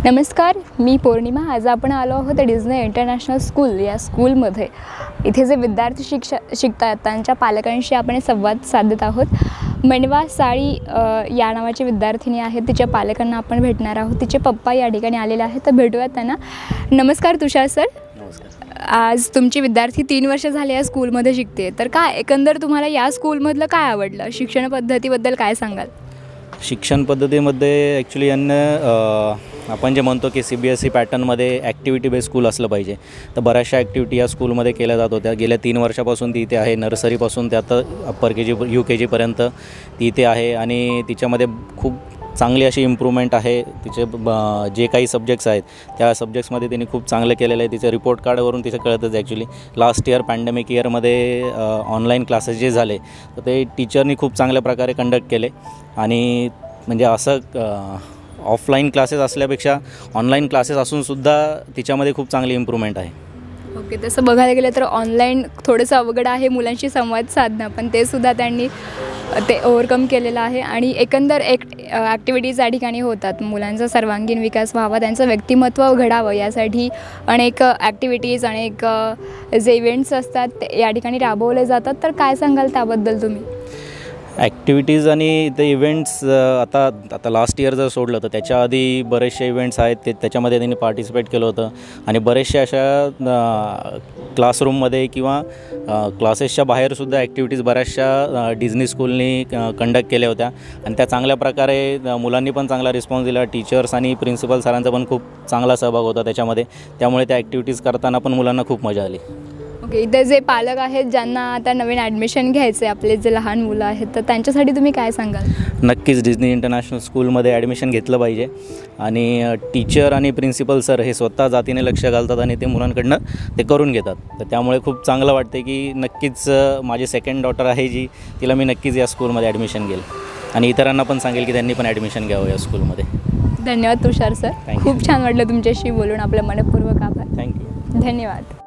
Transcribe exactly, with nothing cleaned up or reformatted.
नमस्कार, मी पौर्णिमा। आज आपण आलो आहोत डिझनी इंटरनॅशनल स्कूल या स्कूलमध्ये। इथे जे विद्यार्थी शिक्ष शिकतात त्यांच्या पालकांशी आपण संवाद साधत आहोत। मणवा साळी या नावाची विद्यार्थिनी आहे, तिच्या पालकांना आपण भेटणार आहोत। तिचे पप्पा या ठिकाणी आलेले आहेत, तर भेटूयात त्यांना। नमस्कार तुषार सर। नमस्कार। आज तुमची विद्यार्थी तीन वर्ष झाले या स्कूलमध्ये शिकते, तर काय एकंदर तुम्हाला या स्कूलमधलं काय आवडलं? शिक्षण पद्धतीबद्दल काय सांगाल? शिक्षण पद्धतीमध्ये ॲक्च्युली यांना आपण जे म्हणतो की सी बी एस ई पॅटर्नमध्ये ॲक्टिव्हिटी बेस्ड स्कूल असलं पाहिजे, तर बऱ्याचशा ॲक्टिव्हिटी या स्कूलमध्ये केल्या जात होत्या। गेल्या तीन वर्षापासून ती इथे आहे। नर्सरीपासून ते आता अप्पर के जी यू के जीपर्यंत ती इथे आहे आणि तिच्यामध्ये खूप चांगली अशी इम्प्रूव्हमेंट आहे। तिचे जे काही सब्जेक्ट्स आहेत त्या सब्जेक्ट्समध्ये तिने खूप चांगलं केलेलं आहे। तिचं रिपोर्ट कार्डवरून तिचं कळतंच ॲक्च्युली। लास्ट इयर पॅन्डेमिक इयरमध्ये ऑनलाईन क्लासेस जे झाले तर ते टीचरनी खूप चांगल्या प्रकारे कंडक्ट केले आणि म्हणजे असं ऑफलाईन क्लासेस असल्यापेक्षा ऑनलाईन क्लासेस असूनसुद्धा तिच्यामध्ये खूप चांगली इम्प्रूव्हमेंट आहे। ओके, तसं बघायला गेलं तर ऑनलाईन थोडंसं अवघड आहे मुलांशी संवाद साधणं, पण ते सुद्धा त्यांनी ते ओव्हरकम केलेलं आहे। आणि एकंदर एक ॲक्टिव्हिटीज या ठिकाणी होतात। मुलांचा सर्वांगीण विकास व्हावा, त्यांचं व्यक्तिमत्व घडावं यासाठी अनेक ॲक्टिव्हिटीज, अनेक जे इव्हेंट्स असतात ते या ठिकाणी राबवले जातात। तर काय सांगाल त्याबद्दल तुम्ही? ॲक्टिव्हिटीज आणि ते इव्हेंट्स आता आता लास्ट इयर जर सोडलं तर त्याच्या आधी बरेचसे इव्हेंट्स आहेत ते त्याच्यामध्ये त्यांनी पार्टिसिपेट केलं होतं आणि बरेचशा अशा क्लासरूममध्ये किंवा क्लासेसच्या बाहेरसुद्धा ॲक्टिव्हिटीज बऱ्याचशा डिझनी स्कूलनी कंडक्ट केल्या होत्या आणि त्या चांगल्या प्रकारे मुलांनी पण चांगला रिस्पॉन्स दिला। टीचर्स आणि प्रिन्सिपल सरांचा पण खूप चांगला सहभाग होता त्याच्यामध्ये, त्यामुळे त्या ॲक्टिव्हिटीज करताना पण मुलांना खूप मजा आली। ओके, इथे जे पालक आहेत ज्यांना आता नवीन ॲडमिशन घ्यायचं आहे, आपले जे लहान मुलं आहेत, तर त्यांच्यासाठी तुम्ही काय सांगाल? नक्कीच डिझनी इंटरनॅशनल स्कूलमध्ये ॲडमिशन घेतलं पाहिजे आणि टीचर आणि प्रिन्सिपल सर हे स्वतः जातीने लक्ष घालतात आणि ते मुलांकडनं ते करून घेतात। तर त्यामुळे खूप चांगलं वाटते की नक्कीच माझी सेकंड डॉटर आहे जी, तिला मी नक्कीच या स्कूलमध्ये ॲडमिशन घेईल आणि इतरांना पण सांगेल की त्यांनी पण ॲडमिशन घ्यावं या स्कूलमध्ये। धन्यवाद तुषार सर, खूप छान वाटलं तुमच्याशी बोलून। आपलं मनपूर्वक आभार। थँक्यू। धन्यवाद।